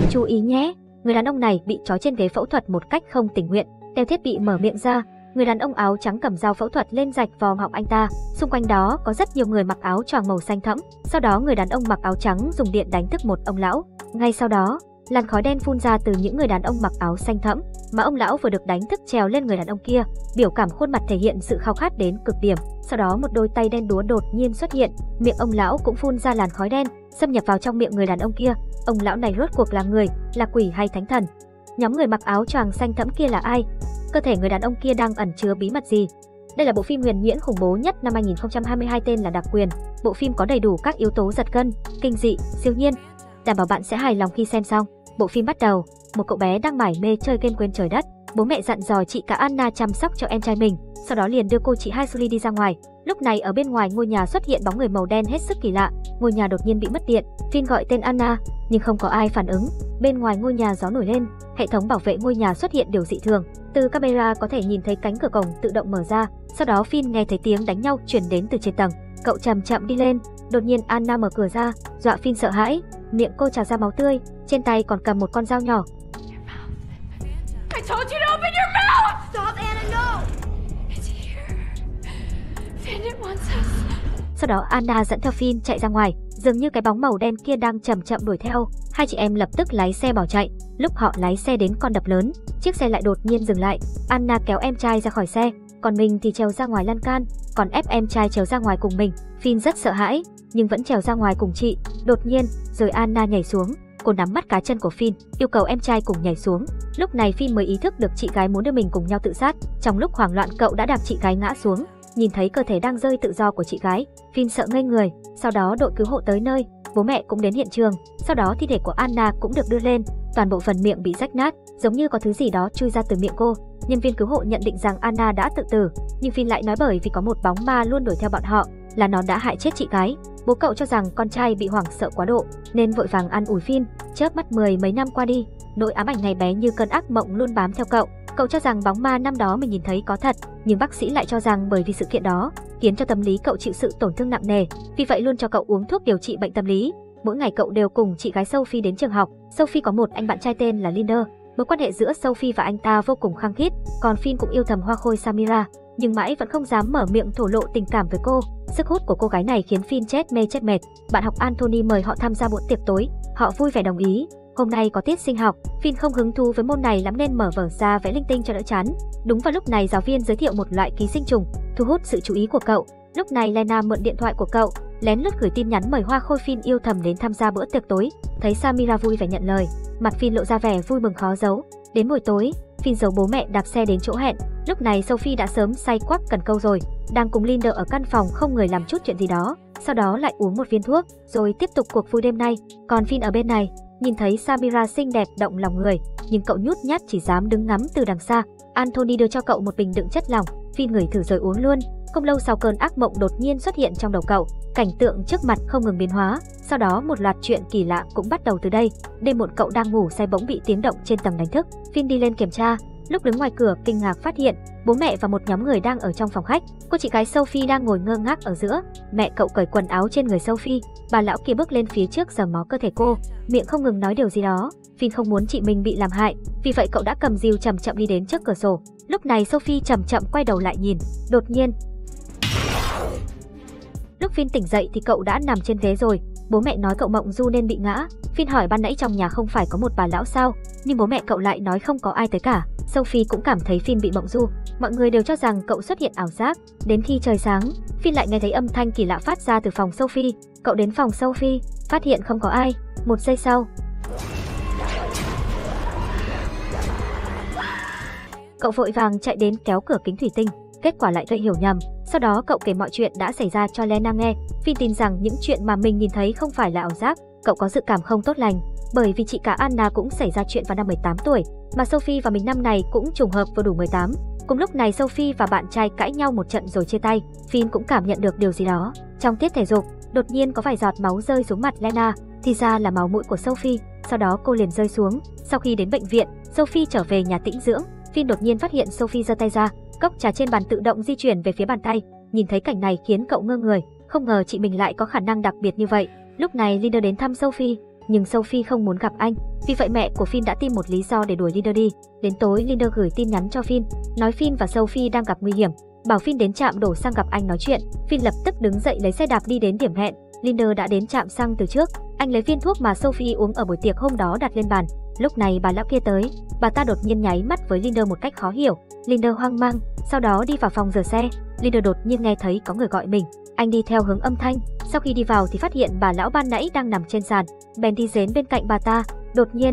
Chú ý nhé, người đàn ông này bị trói trên ghế phẫu thuật một cách không tình nguyện, đeo thiết bị mở miệng ra. Người đàn ông áo trắng cầm dao phẫu thuật lên rạch vòm họng anh ta, xung quanh đó có rất nhiều người mặc áo choàng màu xanh thẫm. Sau đó người đàn ông mặc áo trắng dùng điện đánh thức một ông lão. Ngay sau đó, làn khói đen phun ra từ những người đàn ông mặc áo xanh thẫm, mà ông lão vừa được đánh thức trèo lên người đàn ông kia, biểu cảm khuôn mặt thể hiện sự khao khát đến cực điểm. Sau đó một đôi tay đen đúa đột nhiên xuất hiện, miệng ông lão cũng phun ra làn khói đen, xâm nhập vào trong miệng người đàn ông kia. Ông lão này rốt cuộc là người, là quỷ hay thánh thần? Nhóm người mặc áo choàng xanh thẫm kia là ai? Cơ thể người đàn ông kia đang ẩn chứa bí mật gì? Đây là bộ phim huyền huyễn khủng bố nhất năm 2022 tên là Đặc Quyền. Bộ phim có đầy đủ các yếu tố giật gân, kinh dị, siêu nhiên. Đảm bảo bạn sẽ hài lòng khi xem xong. Bộ phim bắt đầu, một cậu bé đang mải mê chơi game quên trời đất. Bố mẹ dặn dò chị cả Anna chăm sóc cho em trai mình, sau đó liền đưa cô chị Hailey đi ra ngoài. Lúc này ở bên ngoài ngôi nhà xuất hiện bóng người màu đen hết sức kỳ lạ, ngôi nhà đột nhiên bị mất điện. Finn gọi tên Anna, nhưng không có ai phản ứng. Bên ngoài ngôi nhà gió nổi lên, hệ thống bảo vệ ngôi nhà xuất hiện điều dị thường. Từ camera có thể nhìn thấy cánh cửa cổng tự động mở ra, sau đó Finn nghe thấy tiếng đánh nhau truyền đến từ trên tầng. Cậu chậm chậm đi lên, đột nhiên Anna mở cửa ra, dọa Finn sợ hãi, miệng cô trào ra máu tươi, trên tay còn cầm một con dao nhỏ. I told you to open your mouth! Stop, Anna, no! It's here. Bandit wants us. Sau đó Anna dẫn theo Finn chạy ra ngoài, dường như cái bóng màu đen kia đang chậm chậm đuổi theo. Hai chị em lập tức lái xe bỏ chạy. Lúc họ lái xe đến con đập lớn, chiếc xe lại đột nhiên dừng lại. Anna kéo em trai ra khỏi xe, còn mình thì trèo ra ngoài lan can, còn ép em trai trèo ra ngoài cùng mình. Finn rất sợ hãi, nhưng vẫn trèo ra ngoài cùng chị. Đột nhiên, rồi Anna nhảy xuống. Cô nắm bắt cá chân của Finn, yêu cầu em trai cùng nhảy xuống. Lúc này Finn mới ý thức được chị gái muốn đưa mình cùng nhau tự sát. Trong lúc hoảng loạn, cậu đã đạp chị gái ngã xuống. Nhìn thấy cơ thể đang rơi tự do của chị gái, Finn sợ ngây người. Sau đó đội cứu hộ tới nơi, bố mẹ cũng đến hiện trường. Sau đó thi thể của Anna cũng được đưa lên, toàn bộ phần miệng bị rách nát, giống như có thứ gì đó chui ra từ miệng cô. Nhân viên cứu hộ nhận định rằng Anna đã tự tử, nhưng Finn lại nói bởi vì có một bóng ma luôn đuổi theo bọn họ, là nó đã hại chết chị gái. Bố cậu cho rằng con trai bị hoảng sợ quá độ, nên vội vàng an ủi Finn. Chớp mắt 10 mấy năm qua đi, nỗi ám ảnh ngày bé như cơn ác mộng luôn bám theo cậu. Cậu cho rằng bóng ma năm đó mình nhìn thấy có thật, nhưng bác sĩ lại cho rằng bởi vì sự kiện đó khiến cho tâm lý cậu chịu sự tổn thương nặng nề, vì vậy luôn cho cậu uống thuốc điều trị bệnh tâm lý. Mỗi ngày cậu đều cùng chị gái Sophie đến trường học. Sophie có một anh bạn trai tên là Linder. Mối quan hệ giữa Sophie và anh ta vô cùng khăng khít, còn Finn cũng yêu thầm hoa khôi Samira, nhưng mãi vẫn không dám mở miệng thổ lộ tình cảm với cô. Sức hút của cô gái này khiến Finn chết mê chết mệt. Bạn học Anthony mời họ tham gia bữa tiệc tối, họ vui vẻ đồng ý. Hôm nay có tiết sinh học, Finn không hứng thú với môn này lắm nên mở vở ra vẽ linh tinh cho đỡ chán. Đúng vào lúc này giáo viên giới thiệu một loại ký sinh trùng, thu hút sự chú ý của cậu. Lúc này Lena mượn điện thoại của cậu, lén lút gửi tin nhắn mời hoa khôi Finn yêu thầm đến tham gia bữa tiệc tối. Thấy Samira vui vẻ nhận lời, mặt Finn lộ ra vẻ vui mừng khó giấu. Đến buổi tối, Finn giấu bố mẹ đạp xe đến chỗ hẹn. Lúc này Sophie đã sớm say quắc cần câu rồi, đang cùng Linder ở căn phòng không người làm chút chuyện gì đó. Sau đó lại uống một viên thuốc, rồi tiếp tục cuộc vui đêm nay. Còn Finn ở bên này, nhìn thấy Samira xinh đẹp động lòng người, nhưng cậu nhút nhát chỉ dám đứng ngắm từ đằng xa. Anthony đưa cho cậu một bình đựng chất lỏng, Finn ngửi thử rồi uống luôn. Không lâu sau cơn ác mộng đột nhiên xuất hiện trong đầu cậu, cảnh tượng trước mặt không ngừng biến hóa. Sau đó một loạt chuyện kỳ lạ cũng bắt đầu từ đây. Đêm muộn cậu đang ngủ say bỗng bị tiếng động trên tầng đánh thức. Finn đi lên kiểm tra, lúc đứng ngoài cửa kinh ngạc phát hiện bố mẹ và một nhóm người đang ở trong phòng khách. Cô chị gái Sophie đang ngồi ngơ ngác ở giữa. Mẹ cậu cởi quần áo trên người Sophie. Bà lão kia bước lên phía trước giằng mó cơ thể cô, miệng không ngừng nói điều gì đó. Finn không muốn chị mình bị làm hại, vì vậy cậu đã cầm rìu chậm chậm đi đến trước cửa sổ. Lúc này Sophie chậm chậm quay đầu lại nhìn. Đột nhiên, lúc Finn tỉnh dậy thì cậu đã nằm trên ghế rồi. Bố mẹ nói cậu mộng du nên bị ngã. Finn hỏi ban nãy trong nhà không phải có một bà lão sao, nhưng bố mẹ cậu lại nói không có ai tới cả. Sophie cũng cảm thấy Finn bị mộng du. Mọi người đều cho rằng cậu xuất hiện ảo giác. Đến khi trời sáng, Finn lại nghe thấy âm thanh kỳ lạ phát ra từ phòng Sophie. Cậu đến phòng Sophie, phát hiện không có ai. Một giây sau, cậu vội vàng chạy đến kéo cửa kính thủy tinh. Kết quả lại gây hiểu nhầm. Sau đó cậu kể mọi chuyện đã xảy ra cho Lena nghe. Finn tin rằng những chuyện mà mình nhìn thấy không phải là ảo giác. Cậu có dự cảm không tốt lành, bởi vì chị cả Anna cũng xảy ra chuyện vào năm 18 tuổi, mà Sophie và mình năm này cũng trùng hợp vừa đủ 18. Cùng lúc này Sophie và bạn trai cãi nhau một trận rồi chia tay. Finn cũng cảm nhận được điều gì đó. Trong tiết thể dục, đột nhiên có vài giọt máu rơi xuống mặt Lena, thì ra là máu mũi của Sophie. Sau đó cô liền rơi xuống. Sau khi đến bệnh viện, Sophie trở về nhà tĩnh dưỡng. Finn đột nhiên phát hiện Sophie giơ tay ra, cốc trà trên bàn tự động di chuyển về phía bàn tay. Nhìn thấy cảnh này khiến cậu ngơ người, không ngờ chị mình lại có khả năng đặc biệt như vậy. Lúc này Linder đến thăm Sophie, nhưng Sophie không muốn gặp anh. Vì vậy mẹ của Finn đã tìm một lý do để đuổi Linder đi. Đến tối, Linder gửi tin nhắn cho Finn, nói Finn và Sophie đang gặp nguy hiểm, bảo Finn đến trạm đổ xăng gặp anh nói chuyện. Finn lập tức đứng dậy lấy xe đạp đi đến điểm hẹn. Linder đã đến trạm xăng từ trước. Anh lấy viên thuốc mà Sophie uống ở buổi tiệc hôm đó đặt lên bàn. Lúc này bà lão kia tới, bà ta đột nhiên nháy mắt với Linder một cách khó hiểu. Linder hoang mang, sau đó đi vào phòng rửa xe. Linder đột nhiên nghe thấy có người gọi mình. Anh đi theo hướng âm thanh. Sau khi đi vào thì phát hiện bà lão ban nãy đang nằm trên sàn. Bèn đi đến bên cạnh bà ta. Đột nhiên,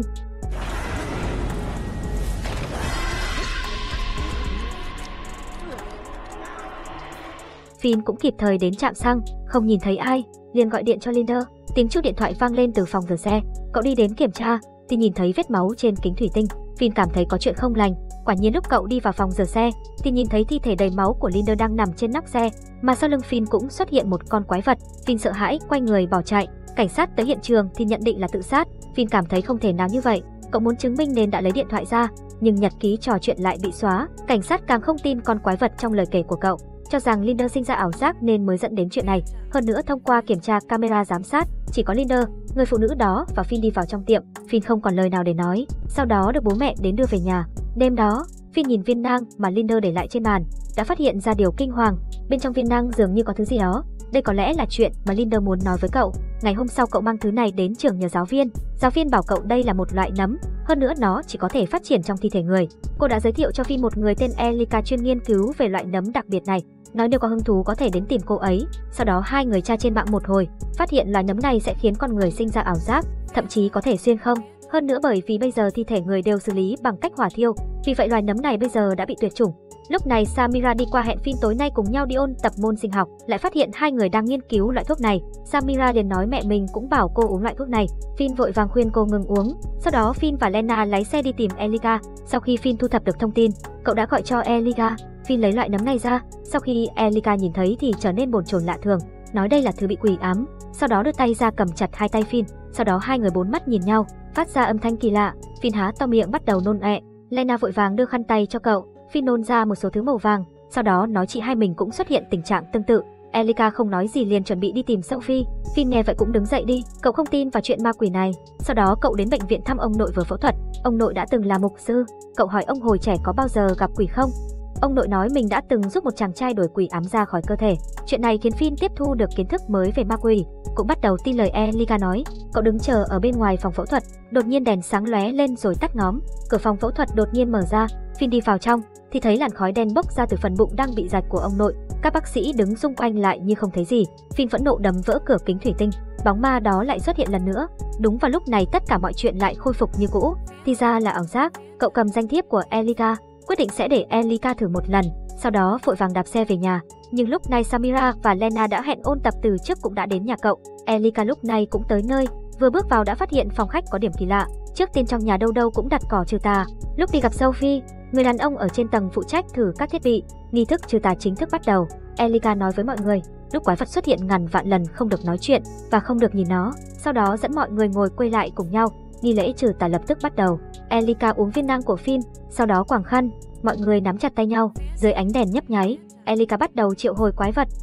Finn cũng kịp thời đến trạm xăng, không nhìn thấy ai, liền gọi điện cho Linder. Tiếng chuông điện thoại vang lên từ phòng rửa xe. Cậu đi đến kiểm tra thì nhìn thấy vết máu trên kính thủy tinh. Finn cảm thấy có chuyện không lành. Quả nhiên lúc cậu đi vào phòng rửa xe thì nhìn thấy thi thể đầy máu của Linder đang nằm trên nóc xe, mà sau lưng Finn cũng xuất hiện một con quái vật. Finn sợ hãi quay người bỏ chạy. Cảnh sát tới hiện trường thì nhận định là tự sát. Finn cảm thấy không thể nào như vậy. Cậu muốn chứng minh nên đã lấy điện thoại ra, nhưng nhật ký trò chuyện lại bị xóa. Cảnh sát càng không tin con quái vật trong lời kể của cậu, cho rằng Linder sinh ra ảo giác nên mới dẫn đến chuyện này. Hơn nữa thông qua kiểm tra camera giám sát, chỉ có Linder, người phụ nữ đó và Finn đi vào trong tiệm. Finn không còn lời nào để nói, sau đó được bố mẹ đến đưa về nhà. Đêm đó, Finn nhìn viên nang mà Linder để lại trên bàn, đã phát hiện ra điều kinh hoàng. Bên trong viên nang dường như có thứ gì đó. Đây có lẽ là chuyện mà Linder muốn nói với cậu. Ngày hôm sau cậu mang thứ này đến trường nhờ giáo viên. Giáo viên bảo cậu đây là một loại nấm, hơn nữa nó chỉ có thể phát triển trong thi thể người. Cô đã giới thiệu cho Finn một người tên Elika chuyên nghiên cứu về loại nấm đặc biệt này, nói nếu có hứng thú có thể đến tìm cô ấy. Sau đó hai người tra trên mạng một hồi, phát hiện loài nấm này sẽ khiến con người sinh ra ảo giác, thậm chí có thể xuyên không. Hơn nữa bởi vì bây giờ thi thể người đều xử lý bằng cách hỏa thiêu, vì vậy loài nấm này bây giờ đã bị tuyệt chủng. Lúc này Samira đi qua hẹn Finn tối nay cùng nhau đi ôn tập môn sinh học, lại phát hiện hai người đang nghiên cứu loại thuốc này. Samira liền nói mẹ mình cũng bảo cô uống loại thuốc này. Finn vội vàng khuyên cô ngừng uống. Sau đó Finn và Lena lái xe đi tìm Elika. Sau khi Finn thu thập được thông tin, cậu đã gọi cho Elika. Finn lấy loại nấm này ra. Sau khi Elika nhìn thấy thì trở nên bồn chồn lạ thường, nói đây là thứ bị quỷ ám. Sau đó đưa tay ra cầm chặt hai tay Finn. Sau đó hai người bốn mắt nhìn nhau, phát ra âm thanh kỳ lạ. Finn há to miệng bắt đầu nôn ọe. Lena vội vàng đưa khăn tay cho cậu. Finn nôn ra một số thứ màu vàng, sau đó nói chị hai mình cũng xuất hiện tình trạng tương tự. Elika không nói gì liền chuẩn bị đi tìm Sophie. Finn nghe vậy cũng đứng dậy đi, cậu không tin vào chuyện ma quỷ này. Sau đó cậu đến bệnh viện thăm ông nội vừa phẫu thuật. Ông nội đã từng là mục sư. Cậu hỏi ông hồi trẻ có bao giờ gặp quỷ không? Ông nội nói mình đã từng giúp một chàng trai đuổi quỷ ám ra khỏi cơ thể. Chuyện này khiến Finn tiếp thu được kiến thức mới về ma quỷ, cũng bắt đầu tin lời Elika nói. Cậu đứng chờ ở bên ngoài phòng phẫu thuật, đột nhiên đèn sáng lóe lên rồi tắt ngóm. Cửa phòng phẫu thuật đột nhiên mở ra. Finn đi vào trong thì thấy làn khói đen bốc ra từ phần bụng đang bị rạch của ông nội. Các bác sĩ đứng xung quanh lại như không thấy gì. Finn phẫn nộ đấm vỡ cửa kính thủy tinh. Bóng ma đó lại xuất hiện lần nữa. Đúng vào lúc này tất cả mọi chuyện lại khôi phục như cũ. Thì ra là ảo giác. Cậu cầm danh thiếp của Elika, quyết định sẽ để Elika thử một lần, sau đó vội vàng đạp xe về nhà. Nhưng lúc này Samira và Lena đã hẹn ôn tập từ trước cũng đã đến nhà cậu. Elika lúc này cũng tới nơi, vừa bước vào đã phát hiện phòng khách có điểm kỳ lạ. Trước tiên trong nhà đâu đâu cũng đặt cỏ trừ tà. Lúc đi gặp Sophie, người đàn ông ở trên tầng phụ trách thử các thiết bị. Nghi thức trừ tà chính thức bắt đầu. Elika nói với mọi người, lúc quái vật xuất hiện ngàn vạn lần không được nói chuyện và không được nhìn nó. Sau đó dẫn mọi người ngồi quay lại cùng nhau. Nghi lễ trừ tà lập tức bắt đầu. Elika uống viên nang của Finn, sau đó quàng khăn. Mọi người nắm chặt tay nhau, dưới ánh đèn nhấp nháy. Elika bắt đầu triệu hồi quái vật.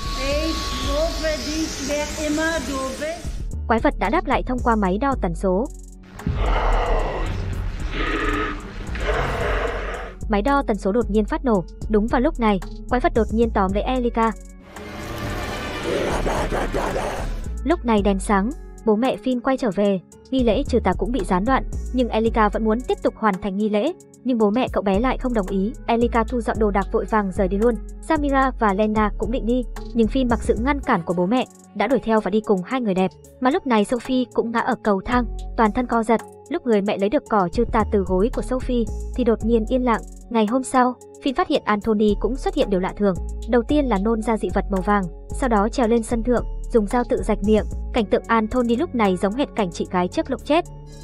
Quái vật đã đáp lại thông qua máy đo tần số. Máy đo tần số đột nhiên phát nổ. Đúng vào lúc này, quái vật đột nhiên tóm lấy Elika. Lúc này đèn sáng, bố mẹ Finn quay trở về. Nghi lễ trừ tà cũng bị gián đoạn, nhưng Elika vẫn muốn tiếp tục hoàn thành nghi lễ. Nhưng bố mẹ cậu bé lại không đồng ý. Elika thu dọn đồ đạc vội vàng rời đi luôn. Samira và Lena cũng định đi, nhưng Finn mặc sự ngăn cản của bố mẹ đã đuổi theo và đi cùng hai người đẹp. Mà lúc này Sophie cũng ngã ở cầu thang, toàn thân co giật. Lúc người mẹ lấy được cỏ trừ tà từ gối của Sophie thì đột nhiên yên lặng. Ngày hôm sau, Finn phát hiện Anthony cũng xuất hiện điều lạ thường. Đầu tiên là nôn ra dị vật màu vàng, sau đó trèo lên sân thượng, dùng dao tự rạch miệng. Cảnh tượng Anthony lúc này giống hệt cảnh chị gái trước lúc chết.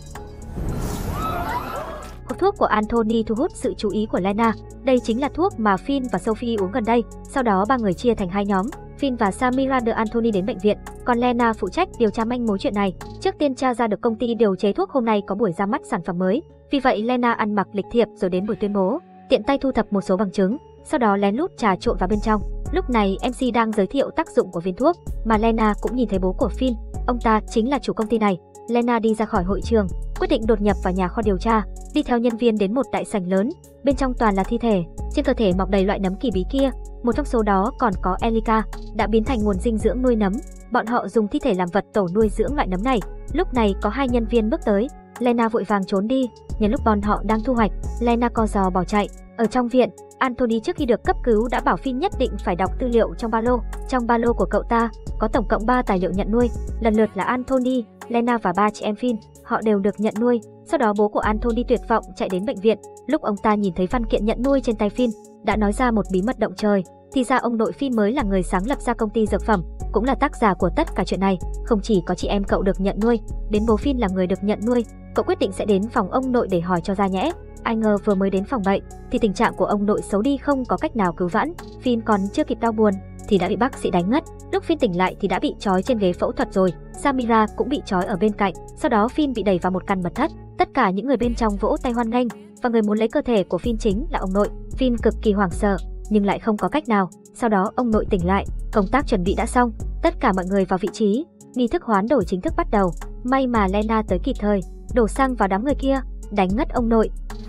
Hộp thuốc của Anthony thu hút sự chú ý của Lena. Đây chính là thuốc mà Finn và Sophie uống gần đây. Sau đó ba người chia thành hai nhóm. Finn và Samira đưa Anthony đến bệnh viện, còn Lena phụ trách điều tra manh mối chuyện này. Trước tiên tra ra được công ty điều chế thuốc hôm nay có buổi ra mắt sản phẩm mới. Vì vậy Lena ăn mặc lịch thiệp rồi đến buổi tuyên bố, tiện tay thu thập một số bằng chứng, sau đó lén lút trà trộn vào bên trong. Lúc này MC đang giới thiệu tác dụng của viên thuốc, mà Lena cũng nhìn thấy bố của Finn. Ông ta chính là chủ công ty này. Lena đi ra khỏi hội trường, quyết định đột nhập vào nhà kho điều tra, đi theo nhân viên đến một đại sảnh lớn, bên trong toàn là thi thể, trên cơ thể mọc đầy loại nấm kỳ bí kia, một trong số đó còn có Elika, đã biến thành nguồn dinh dưỡng nuôi nấm. Bọn họ dùng thi thể làm vật tổ nuôi dưỡng loại nấm này. Lúc này có hai nhân viên bước tới, Lena vội vàng trốn đi, nhân lúc bọn họ đang thu hoạch, Lena co giò bỏ chạy. Ở trong viện, Anthony trước khi được cấp cứu đã bảo Finn nhất định phải đọc tư liệu trong ba lô. Trong ba lô của cậu ta có tổng cộng 3 tài liệu nhận nuôi, lần lượt là Anthony, Lena và 3 chị em Finn. Họ đều được nhận nuôi. Sau đó bố của Anthony tuyệt vọng chạy đến bệnh viện. Lúc ông ta nhìn thấy văn kiện nhận nuôi trên tay Finn, đã nói ra một bí mật động trời. Thì ra ông nội Finn mới là người sáng lập ra công ty dược phẩm, cũng là tác giả của tất cả chuyện này. Không chỉ có chị em cậu được nhận nuôi, đến bố Finn là người được nhận nuôi. Cậu quyết định sẽ đến phòng ông nội để hỏi cho ra nhẽ. Ai ngờ vừa mới đến phòng bệnh thì tình trạng của ông nội xấu đi không có cách nào cứu vãn. Finn còn chưa kịp đau buồn thì đã bị bác sĩ đánh ngất. Lúc Finn tỉnh lại thì đã bị trói trên ghế phẫu thuật rồi. Samira cũng bị trói ở bên cạnh. Sau đó Finn bị đẩy vào một căn mật thất. Tất cả những người bên trong vỗ tay hoan nghênh, và người muốn lấy cơ thể của Finn chính là ông nội. Finn cực kỳ hoảng sợ nhưng lại không có cách nào. Sau đó ông nội tỉnh lại, công tác chuẩn bị đã xong, tất cả mọi người vào vị trí, nghi thức hoán đổi chính thức bắt đầu. May mà Lena tới kịp thời, đổ xăng vào đám người kia, đánh ngất ông nội.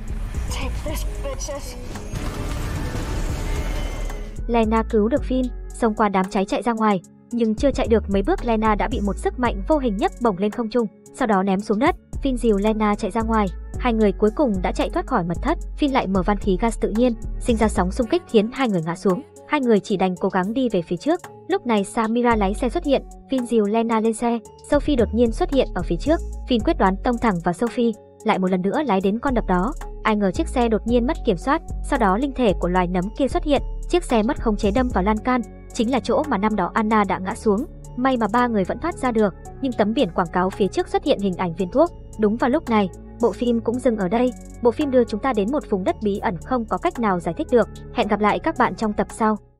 Lena cứu được Finn, xông qua đám cháy chạy ra ngoài, nhưng chưa chạy được mấy bước Lena đã bị một sức mạnh vô hình nhấc bổng lên không trung, sau đó ném xuống đất. Finn dìu Lena chạy ra ngoài, hai người cuối cùng đã chạy thoát khỏi mật thất. Finn lại mở van khí gas tự nhiên, sinh ra sóng xung kích khiến hai người ngã xuống. Hai người chỉ đành cố gắng đi về phía trước. Lúc này Samira lái xe xuất hiện, Finn dìu Lena lên xe. Sophie đột nhiên xuất hiện ở phía trước, Finn quyết đoán tông thẳng vào Sophie, lại một lần nữa lái đến con đập đó. Ai ngờ chiếc xe đột nhiên mất kiểm soát, sau đó linh thể của loài nấm kia xuất hiện, chiếc xe mất khống chế đâm vào lan can, chính là chỗ mà năm đó Anna đã ngã xuống. May mà ba người vẫn thoát ra được, nhưng tấm biển quảng cáo phía trước xuất hiện hình ảnh viên thuốc. Đúng vào lúc này, bộ phim cũng dừng ở đây. Bộ phim đưa chúng ta đến một vùng đất bí ẩn không có cách nào giải thích được. Hẹn gặp lại các bạn trong tập sau.